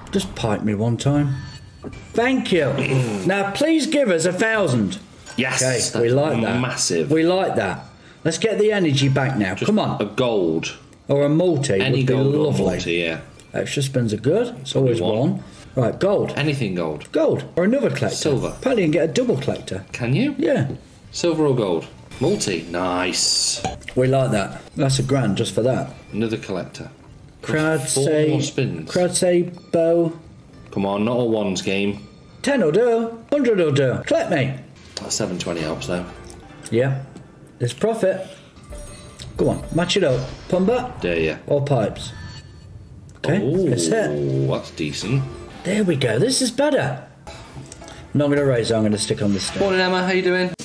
Just pipe me one time. Thank you. Now, please give us 1,000. Yes. Okay, we like that. Massive. We like that. Let's get the energy back now. Just Come on. A gold. Or a multi. Any would be gold lovely. or multi, yeah. Extra spins are good. It's always one. Right, gold. Anything gold. Gold. Or another collector. Silver. Apparently you can get a double collector. Can you? Yeah. Silver or gold? Multi. Nice. We like that. That's £1,000 just for that. Another collector. Crowd 4 say. more spins. Crowd say bow. Come on, not a ones game. 10 will do. 100 will do. Collect me. That 720 helps though. Yeah. There's profit. Go on. Match it up. Pumba. Dare ya. Or pipes. Okay. It's it. That's decent. There we go. This is better. I'm not going to raise it. I'm going to stick on this stuff. Morning, Emma. How you doing?